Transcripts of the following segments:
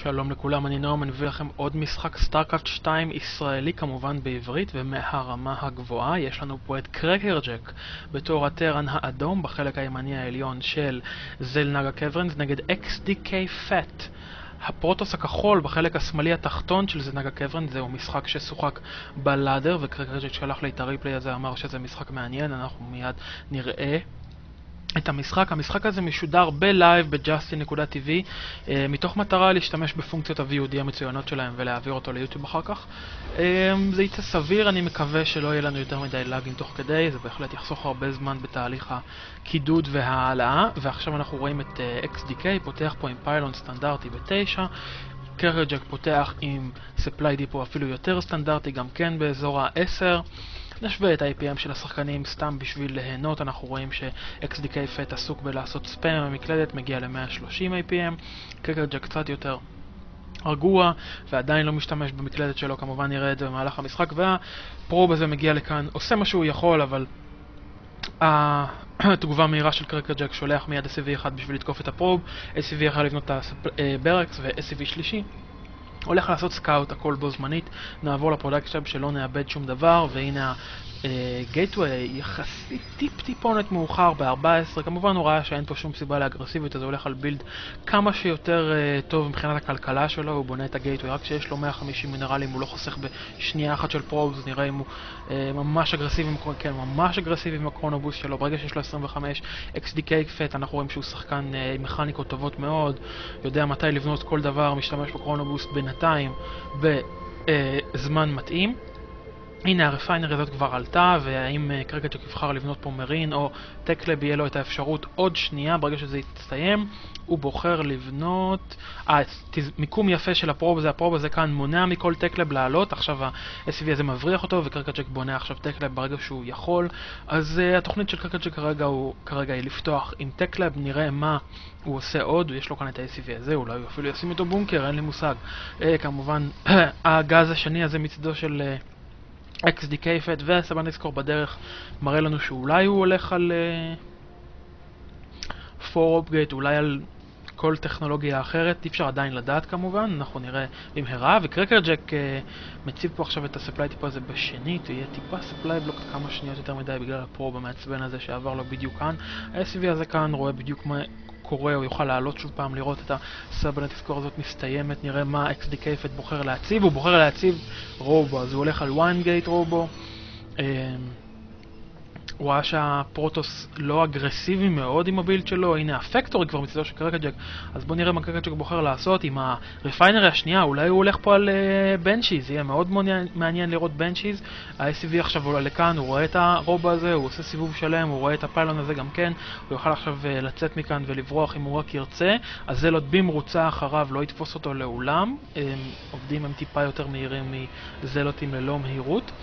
שלום לכולם, אני נועם, אני מביא לכם עוד משחק סטארקראפט 2 ישראלי, כמובן בעברית ומהרמה הגבוהה. יש לנו פה את CrackerJack בתור הטרן האדום בחלק הימני העליון של Xelnaga Caverns נגד xDkFaT, הפרוטוס הכחול בחלק השמאלי התחתון של Xelnaga Caverns. זהו משחק ששוחק בלאדר, ו-CrackerJack שלח לי את הריפלי הזה, אמר שזה משחק מעניין, אנחנו מיד נראה את המשחק. המשחק הזה משודר בלייב ב-justin.tv מתוך מטרה להשתמש בפונקציות ה-VOD המצוינות שלהם ולהעביר אותו ליוטיוב אחר כך. זה יצא סביר, אני מקווה שלא יהיה לנו יותר מדי לאגים תוך כדי, זה בהחלט יחסוך הרבה זמן בתהליך הקידוד וההעלאה. ועכשיו אנחנו רואים את xDk פותח פה עם פיילון סטנדרטי ב-9, CrackerJack פותח עם supply depot אפילו יותר סטנדרטי, גם כן באזור ה-10. נשווה את ה-IPM של השחקנים סתם בשביל ליהנות. אנחנו רואים ש-xDkFaT עסוק בלעשות ספאם עם המקלדת, מגיע ל-130 IPM. CrackerJack קצת יותר רגוע ועדיין לא משתמש במקלדת שלו, כמובן נראה את זה במהלך המשחק. והפרוב הזה מגיע לכאן, עושה מה שהוא יכול, אבל התגובה מהירה של CrackerJack שולח מיד SCV1 בשביל לתקוף את הפרוב. SCV1 לבנות את הברקס ו-SCV שלישי הולך לעשות סקאוט, הכל בו זמנית. נעבור לפרודקשן שלא נאבד שום דבר, והנה הגייטווי יחסית טיפונת מאוחר ב-14. כמובן הוא ראה שאין פה שום סיבה לאגרסיביות, אז הוא הולך על בילד כמה שיותר טוב מבחינת הכלכלה שלו. הוא בונה את הגייטווי רק שיש לו 150 מינרלים, הוא לא חוסך בשנייה אחת של פרובס. נראה אם הוא ממש אגרסיבי, כן, ממש אגרסיבי עם הקרונובוס שלו. ברגע שיש לו 25, xDkFaT אנחנו רואים שהוא שחקן עם מכניקות טובות מאוד, יודע מתי לבנות כל דבר, משתמש בקרונובוס בינתיים בזמן מתאים. הנה הרפיינר הזאת כבר עלתה, והאם CrackerJack יבחר לבנות פה מרין או טקלב, יהיה לו את האפשרות עוד שנייה. ברגע שזה יסתיים הוא בוחר לבנות מיקום יפה של הפרוב הזה. הפרוב הזה כאן מונע מכל טקלב לעלות, עכשיו ה-SCV הזה מבריח אותו, ו-CrackerJack בונה עכשיו טקלב ברגע שהוא יכול. אז התוכנית של CrackerJack כרגע היא לפתוח עם טקלב. נראה מה הוא עושה עוד. יש לו כאן את ה-SCV הזה, אולי הוא אפילו ישים איתו בונקר, אין לי מושג. כמובן הגז השני הזה מצדו של xDkFaT והסבנדיסקור בדרך מראה לנו שאולי הוא הולך על פורופגייט, אולי על כל טכנולוגיה אחרת, אי אפשר עדיין לדעת כמובן, אנחנו נראה במהרה. ו-CrackerJack מציב פה עכשיו את הספליי טיפה הזה בשנית, יהיה טיפה ספליי בלוק כמה שניות יותר מדי בגלל הפרוב המעצבן הזה שעבר לו בדיוק כאן. ה-SCV הזה כאן רואה בדיוק מה קורה, הוא יוכל לעלות שוב פעם לראות את הסבנדיסקור הזאת מסתיימת. נראה מה xDkFaT בוחר להציב, הוא בוחר להציב רובו, אז הוא הולך על one gate רובו. הוא ראה שהפרוטוס לא אגרסיבי מאוד עם הבילד שלו. הנה הפקטורי כבר מצדו של CrackerJack, אז בוא נראה מה CrackerJack בוחר לעשות עם הרפיינרי השנייה. אולי הוא הולך פה על בנצ'יז, יהיה מאוד מעניין לראות בנצ'יז. ה-SCV עכשיו עולה לכאן, הוא רואה את הרובו הזה, הוא עושה סיבוב שלם, הוא רואה את הפיילון הזה גם כן, הוא יוכל עכשיו לצאת מכאן ולברוח אם הוא רק ירצה. אז זלוט במרוצה אחריו לא יתפוס אותו לעולם, עובדים הם טיפה יותר מהירים מזלוטים ללא מהירות.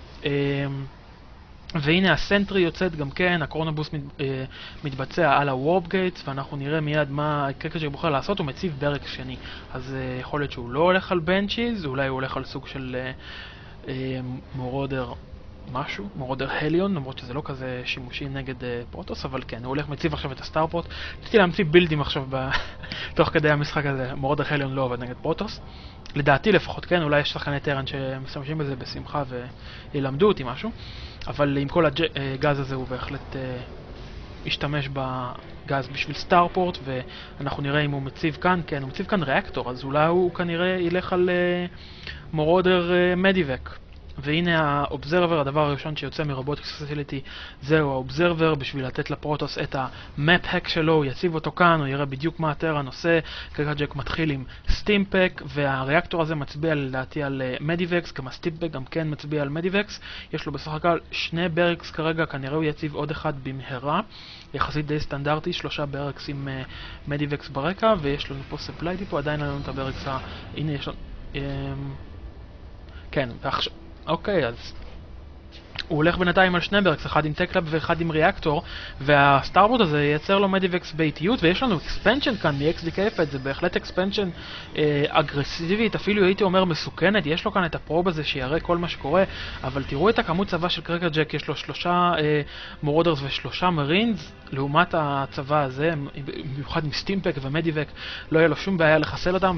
והנה הסנטרי יוצאת גם כן, הקרונובוס מתבצע על הוורפ גייטס, ואנחנו נראה מיד מה CrackerJack בוחר לעשות. הוא מציב ברק שני, אז יכול להיות שהוא לא הולך על בנצ'יז, אולי הוא הולך על סוג של מורודר משהו, מורודר הליון, למרות שזה לא כזה שימושי נגד פרוטוס, אבל כן, הוא הולך מציב עכשיו את הסטארפורט. רציתי להמציא בילדים עכשיו תוך כדי המשחק הזה. מורודר הליון לא עובד נגד פרוטוס, לדעתי לפחות, כן, אולי יש שחקני טרן שמשתמשים בזה בשמחה וילמדו אותי משהו, אבל עם כל הגז הזה הוא בהחלט ישתמש בגז בשביל סטארפורט. ואנחנו נראה אם הוא מציב כאן, כן, הוא מציב כאן ריאקטור, אז אולי הוא כנראה ילך על מורודר מדיבק. והנה האובזרבר, הדבר הראשון שיוצא מרובוטיקס פסיליטי זהו האובזרבר, בשביל לתת לפרוטוס את המאפ האק שלו. הוא יציב אותו כאן, הוא יראה בדיוק מה הטרן עושה. CrackerJack מתחיל עם סטימפק, והריאקטור הזה מצביע לדעתי על מדיבקס, גם הסטימפק גם כן מצביע על מדיבקס. יש לו בסך הכל 2 ברקס כרגע, כנראה הוא יציב עוד אחד במהרה, יחסית די סטנדרטי, 3 ברקס עם מדיבקס ברקע. ויש לנו פה ספליי טיפו, עדיין לנו את הברקס הנה יש לנו כן, ועכשיו אוקיי, אז הוא הולך בינתיים על שני ברקס, אחד עם טקלאב ואחד עם ריאקטור, והסטארבורד הזה ייצר לו מדיבקס באיטיות, ויש לנו אקספנשן כאן מ-xDkFaT, זה בהחלט אקספנשן אגרסיבית, אפילו הייתי אומר מסוכנת, יש לו כאן את הפרוב הזה שיראה כל מה שקורה, אבל תראו את הכמות צבא של CrackerJack, יש לו 3 מורודרס ו3 מרינס, לעומת הצבא הזה, במיוחד עם סטימפק ומדיבק, לא יהיה לו שום בעיה לחסל אותם,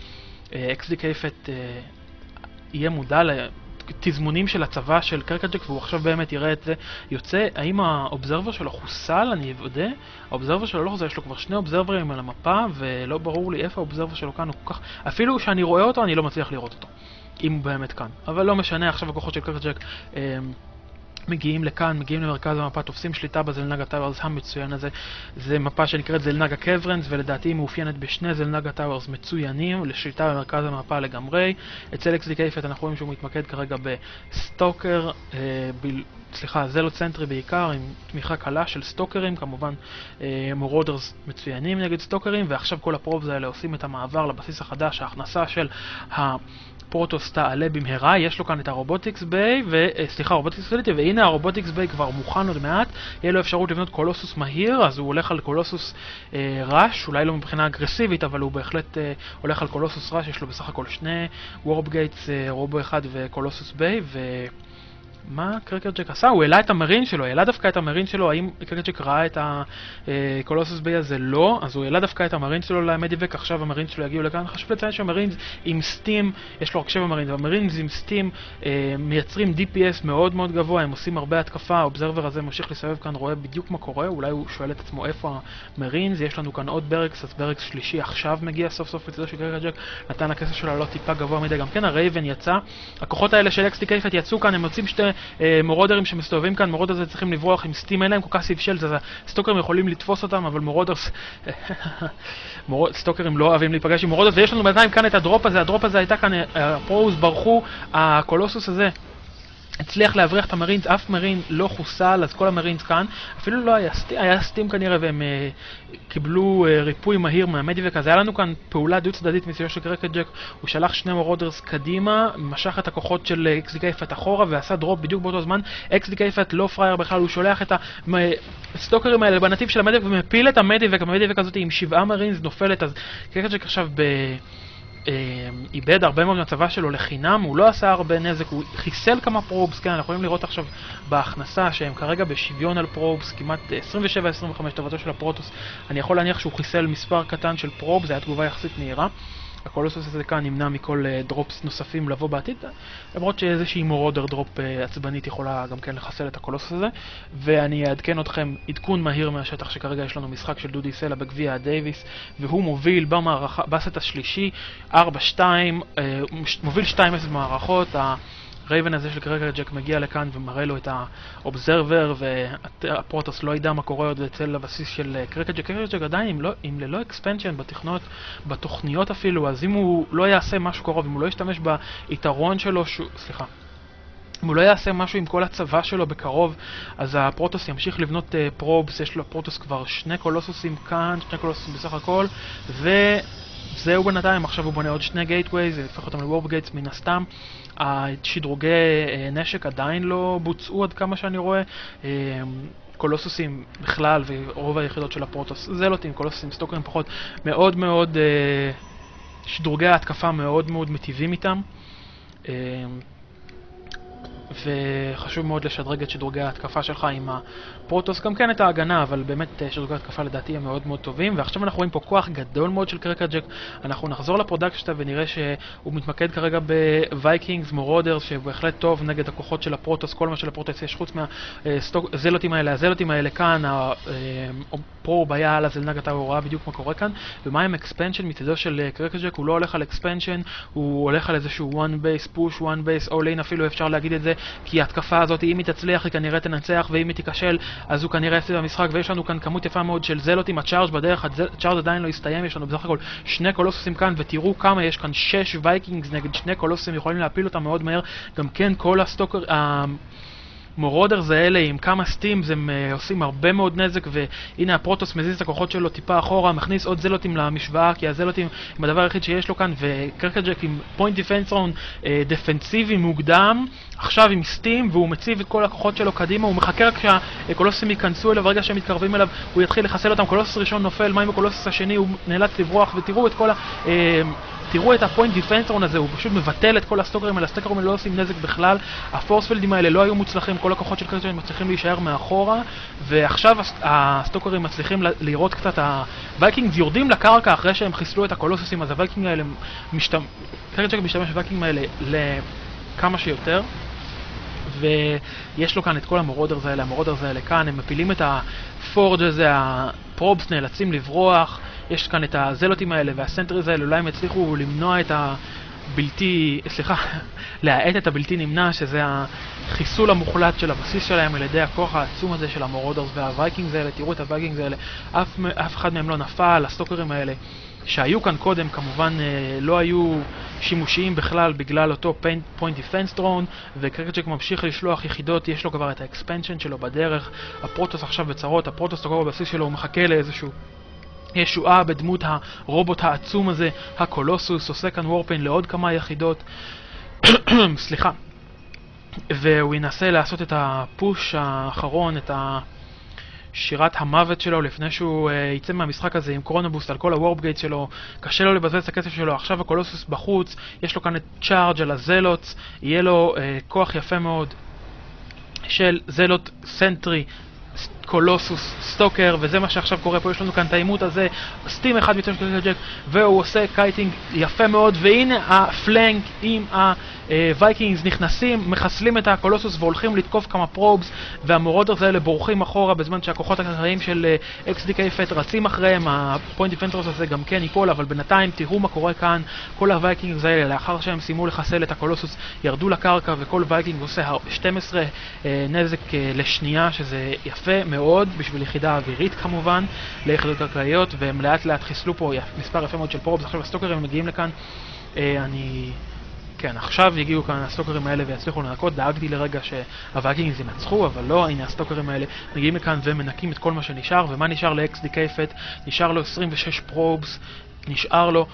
ו-xDkFaT יהיה מודע תזמונים של הצבא של CrackerJack, והוא עכשיו באמת יראה את זה יוצא. האם האובזרבר שלו חוסל? אני אבודה. האובזרבר שלו לא חוסל, יש לו כבר 2 אובזרברים על המפה, ולא ברור לי איפה האובזרבר שלו כאן, הוא כל כך... אפילו שאני רואה אותו, אני לא מצליח לראות אותו, אם הוא באמת כאן. אבל לא משנה, עכשיו הכוחות של CrackerJack מגיעים לכאן, מגיעים למרכז המפה, תופסים שליטה בזלנגה טאוורס המצוין הזה. זה מפה שנקראת Xelnaga Caverns, ולדעתי היא מאופיינת בשני Xelnaga טאוורס מצוינים, לשליטה במרכז המפה לגמרי. אצל xDkFaT אנחנו רואים שהוא מתמקד כרגע בסטוקר, זלוצנטרי בעיקר, עם תמיכה קלה של סטוקרים, כמובן מורודרס מצוינים נגד סטוקרים, ועכשיו כל הפרובס האלה עושים את המעבר לבסיס החדש, ההכנסה של פרוטוס תעלה במהרה. יש לו כאן את הרובוטיקס ביי, רובוטיקס פסיליטי, והנה הרובוטיקס ביי כבר מוכן עוד מעט, יהיה לו אפשרות לבנות קולוסוס מהיר, אז הוא הולך על קולוסוס רש, אולי לא מבחינה אגרסיבית, אבל הוא בהחלט הולך על קולוסוס רש, יש לו בסך הכל 2 וורפ גייטס, רובו אחד וקולוסוס ביי, מה CrackerJack עשה? הוא העלה את המרין שלו, העלה דווקא את המרין שלו. האם CrackerJack ראה את הקולוסוס ביי הזה? לא, אז הוא העלה דווקא את המרין שלו למדיבק, עכשיו המרין שלו יגיעו לכאן. חשוב לציין שהמרינס עם סטים, יש לו רק 7 מרינס, והמרינס עם סטים מייצרים DPS מאוד מאוד גבוה, הם עושים הרבה התקפה. האובזרבר הזה ממשיך לסבב כאן, רואה בדיוק מה קורה, אולי הוא שואל את עצמו איפה המרינס. יש לנו כאן עוד ברקס, אז ברקס שלישי עכשיו מגיע סוף סוף לצדו של CrackerJack, נתן הכסף שלו לא טיפה גבוה מדי, גם כן הרייבן יצא. הכוחות האלה של xDkFaT יצאו כאן, הם מוצאים 2 מורודרים שמסתובבים כאן. מורודרס הזה צריכים לברוח עם סטים, אין להם כל כך סיבשל, אז הסטוקרים יכולים לתפוס אותם, אבל מורודרס סטוקרים לא אוהבים להיפגש עם מורודרס. ויש לנו בינתיים כאן את הדרופ הזה, הדרופ הזה הייתה כאן, הפרוס ברחו, הקולוסוס הזה הצליח להבריח את המרינס, אף מרין לא חוסל, אז כל המרינס כאן, אפילו לא היה סטים כנראה, והם קיבלו ריפוי מהיר מהמדיבק. אז היה לנו כאן פעולה דו צדדית מצידו של CrackerJack, הוא שלח 2 מורודרס קדימה, משך את הכוחות של xDkFaT אחורה ועשה דרופ בדיוק באותו זמן. xDkFaT לא פרייר בכלל, הוא שולח את הסטוקרים האלה בנתיב של המדיבק ומפיל את המדיבק. המדיבק הזאת עם 7 מרינס נופלת, אז CrackerJack עכשיו איבד הרבה מאוד מהצבא שלו לחינם, הוא לא עשה הרבה נזק, הוא חיסל כמה פרובס. כן, אנחנו יכולים לראות עכשיו בהכנסה שהם כרגע בשוויון על פרובס, כמעט 27-25 טובתו של הפרוטוס. אני יכול להניח שהוא חיסל מספר קטן של פרובס, זה היה תגובה יחסית מהירה. הקולוסוס הזה כאן נמנע מכל דרופס נוספים לבוא בעתיד, למרות שאיזושהי מורודר דרופ עצבנית יכולה גם כן לחסל את הקולוסוס הזה. ואני אעדכן אתכם עדכון מהיר מהשטח שכרגע יש לנו משחק של דודי סלע בגביע הדייביס, והוא מוביל במערכה, בסט השלישי 4-2, מוביל 2-0 במערכות. הרייבן הזה של CrackerJack מגיע לכאן ומראה לו את האובזרבר, והפרוטוס לא ידע מה קורה עוד אצל הבסיס של CrackerJack. CrackerJack עדיין אם ללא אקספנשן בתוכניות אפילו, אז אם הוא לא יעשה משהו קרוב, אם הוא לא ישתמש ביתרון שלו, אם הוא לא יעשה משהו עם כל הצבא שלו בקרוב, אז הפרוטוס ימשיך לבנות פרובס. יש לו פרוטוס כבר 2 קולוסוסים כאן, 2 קולוסוסים בסך הכל, זהו בינתיים. עכשיו הוא בונה עוד 2 גייטווייז, זה יפך אותם לוורפ גייטס מן הסתם. השדרוגי נשק עדיין לא בוצעו עד כמה שאני רואה. קולוסוסים בכלל ורוב היחידות של הפרוטוס זלוטים, קולוסוסים סטוקרים פחות, מאוד מאוד שדרוגי ההתקפה מאוד מאוד מטיבים איתם. וחשוב מאוד לשדרג את שדרוגי ההתקפה שלך עם הפרוטוס, גם כן את ההגנה, אבל באמת שדרוגי ההתקפה לדעתי הם מאוד מאוד טובים. ועכשיו אנחנו רואים פה כוח גדול מאוד של CrackerJack. אנחנו נחזור לפרודקט ונראה שהוא מתמקד כרגע בווייקינגס, מורודרס, שבהחלט טוב נגד הכוחות של הפרוטוס. כל מה של הפרוטוס יש חוץ מהזלוטים האלה, הזלוטים האלה כאן, הפרוב היה על הזלנגה טאוור, הוא ראה בדיוק מה קורה כאן. ומה עם אקספנשן מצדו של CrackerJack? הוא לא הולך על אקספנשן, הוא הולך על איזשהו one base push, one base all in, אפילו אפשר להגיד את זה, כי ההתקפה הזאת, אם היא תצליח, היא כנראה תנצח, ואם היא תיכשל, אז הוא כנראה יפסיד במשחק. ויש לנו כאן כמות יפה מאוד של זלוטים, הצ'ארג' בדרך, הצ'ארג' עדיין לא הסתיים, יש לנו בסך הכל 2 קולוסוסים כאן, ותראו כמה יש כאן 6 וייקינגס נגד 2 קולוסוסים, יכולים להפיל אותם מאוד מהר. גם כן כל הסטוקר, המורודרס האלה עם כמה סטימס הם עושים הרבה מאוד נזק, והנה הפרוטוס מזיז את הכוחות שלו טיפה אחורה, מכניס עוד זלוטים למשוואה, כי הזלוטים הם הדבר היחיד שיש לו כאן, וקרקרג'ק עם פוינט דיפנס רון דפנסיבי מוקדם, עכשיו עם סטים, והוא מציב את כל הכוחות שלו קדימה, הוא מחכה רק שהקולוסים ייכנסו אליו, ברגע שהם מתקרבים אליו הוא יתחיל לחסל אותם, קולוס ראשון נופל, מה עם הקולוס השני, הוא נאלץ לברוח, ותראו את כל תראו את הפוינט דיפנסרון הזה, הוא פשוט מבטל את כל הסטוקרים האלה, הסטוקרים האלה לא עושים נזק בכלל, הפורספילדים האלה לא היו מוצלחים, כל הכוחות של קרקרג'ק מצליחים להישאר מאחורה, ועכשיו הסטוקרים מצליחים לראות קצת, הווייקינגס יורדים לקרקע אחרי שהם חיסלו את הקולוסוסים, אז הווייקינג האלה, קרקרג'ק משתמש בווייקינג האלה לכמה שיותר, ויש לו כאן את כל המורודרס האלה כאן, הם מפילים את הפורג' הזה, הפרובס נאלצים לברוח, יש כאן את הזלוטים האלה והסנטריז האלה, אולי הם הצליחו למנוע את להאט את הבלתי נמנע, שזה החיסול המוחלט של הבסיס שלהם על ידי הכוח העצום הזה של המורודרס והווייקינגס האלה, תראו את הווייקינגס האלה, אף אחד מהם לא נפל, הסטוקרים האלה שהיו כאן קודם כמובן לא היו שימושיים בכלל בגלל אותו פוינט דיפנס דרון, וקרקרג'ק ממשיך לשלוח יחידות, יש לו כבר את האקספנשן שלו בדרך, הפרוטוס עכשיו בצרות, הפרוטוס תקוע בבסיס שלו, הוא מחכה לאיזשהו ישועה בדמות הרובוט העצום הזה, הקולוסוס, עושה כאן וורפיין לעוד כמה יחידות, סליחה, והוא ינסה לעשות את הפוש האחרון, את שירת המוות שלו לפני שהוא יצא מהמשחק הזה עם קרונובוסט על כל הוורפ גייט שלו, קשה לו לבזבז את הכסף שלו, עכשיו הקולוסוס בחוץ, יש לו כאן את צ'ארג' על הזלוטס, יהיה לו כוח יפה מאוד של זלוט סנטרי, קולוסוס, סטוקר, וזה מה שעכשיו קורה פה, יש לנו כאן את העימות הזה, סטים אחד מצד קרקרג'ק, והוא עושה קייטינג יפה מאוד, והנה הפלנק עם הווייקינגס נכנסים, מחסלים את הקולוסוס והולכים לתקוף כמה פרובס, והמורודרס האלה בורחים אחורה בזמן שהכוחות הקרקעיים של xDkFaT רצים אחריהם, הפוינט דיפנס הזה גם כן ייפול, אבל בינתיים תראו מה קורה כאן, כל הווייקינגס האלה לאחר שהם סיימו לחסל את הקולוסוס ירדו לקרקע, וכל וייקינג עושה 12 נזק לשנייה, שזה יפה מאוד בשביל יחידה אווירית כמובן, ליחידות קרקעיות, והם לאט לאט חיסלו פה מספר יפה מאוד של פרובס. עכשיו הסטוקרים מגיעים לכאן, כן, עכשיו יגיעו כאן הסטוקרים האלה ויצליחו לנקות, דאגתי לרגע שהווייקינגס ינצחו, אבל לא, הנה הסטוקרים האלה מגיעים לכאן ומנקים את כל מה שנשאר, ומה נשאר ל-xDkFaT? נשאר לו 26 פרובס, נשאר לו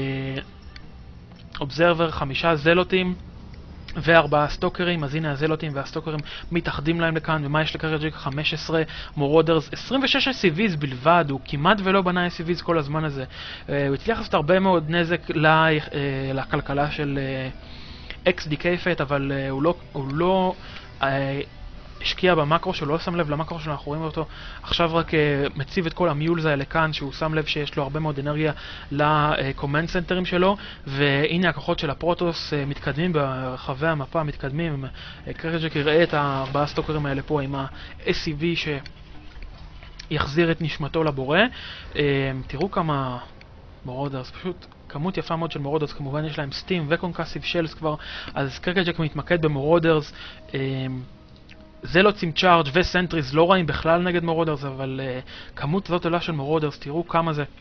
אובזרבר, 5 זלוטים, ו4 סטוקרים, אז הנה הזלוטים והסטוקרים מתאחדים להם לכאן, ומה יש לקרקרג'ק? 15 מורודרס, 26 SCVs בלבד, הוא כמעט ולא בנה SCVs כל הזמן הזה. הוא הצליח לעשות הרבה מאוד נזק לכלכלה של xDkFaT, אבל הוא לא השקיע במקרו שלו, לא שם לב למקרו שלו, אנחנו רואים אותו עכשיו רק מציב את כל המיולס האלה כאן, שהוא שם לב שיש לו הרבה מאוד אנרגיה לקומנד סנטרים שלו, והנה הכוחות של הפרוטוס מתקדמים ברחבי המפה, מתקדמים, קרקרג'ק יראה את 4 סטוקרים האלה פה עם ה-SCV שיחזיר את נשמתו לבורא. תראו כמה מורודרס, פשוט כמות יפה מאוד של מורודרס, כמובן יש להם סטים וקונקסיב שלס כבר, אז קרקרג'ק מתמקד במורודרס, זלוטס עם צ'ארג' וסנטריז לא רעים בכלל נגד מורודרס, אבל כמות זאת עולה של מורודרס, תראו כמה זה.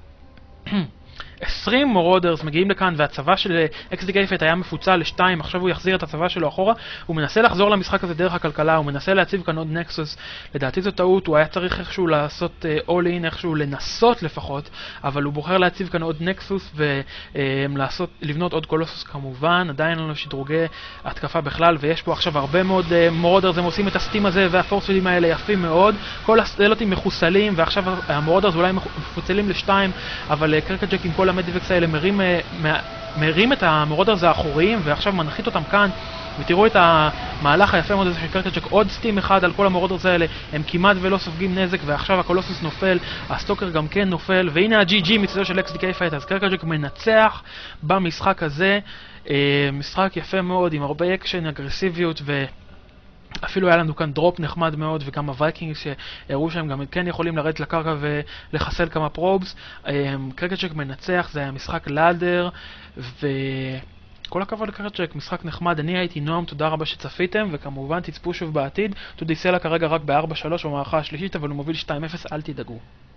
20 מורודרס מגיעים לכאן, והצבא של xDkFaT היה מפוצל לשתיים, עכשיו הוא יחזיר את הצבא שלו אחורה, הוא מנסה לחזור למשחק הזה דרך הכלכלה, הוא מנסה להציב כאן עוד נקסוס, לדעתי זו טעות, הוא היה צריך איכשהו לעשות all in, איכשהו לנסות לפחות, אבל הוא בוחר להציב כאן עוד נקסוס ולבנות עוד קולוסוס כמובן, עדיין לנו שדרוגי התקפה בכלל, ויש פה עכשיו הרבה מאוד מורודרס, הם עושים את הסטים הזה והפורספידים האלה יפים מאוד, כל הסלוטים מחוסלים, ועכשיו המורודרס אולי מפוצלים לשתיים, אבל קרקרג'ק עם כל המדיבקס האלה מרים את המורודרס האחוריים, ועכשיו מנחית אותם כאן, ותראו את המהלך היפה מאוד הזה של קרקרג'ק, עוד סטים אחד על כל המורודרס האלה, הם כמעט ולא סופגים נזק, ועכשיו הקולוסוס נופל, הסטוקר גם כן נופל, והנה ה-GG מצדו של xDkFaT, אז קרקרג'ק מנצח במשחק הזה, משחק יפה מאוד, עם הרבה אקשן, אגרסיביות, אפילו היה לנו כאן דרופ נחמד מאוד, וגם הווייקינגס שהראו שהם גם כן יכולים לרדת לקרקע ולחסל כמה פרובס. קרקרג'ק מנצח, זה היה משחק לאדר, וכל הכבוד לקרקרג'ק, משחק נחמד. אני הייתי נועם, תודה רבה שצפיתם, וכמובן תצפו שוב בעתיד. טודי סלע כרגע רק ב-4-3 במערכה השלישית, אבל הוא מוביל 2-0, אל תדאגו.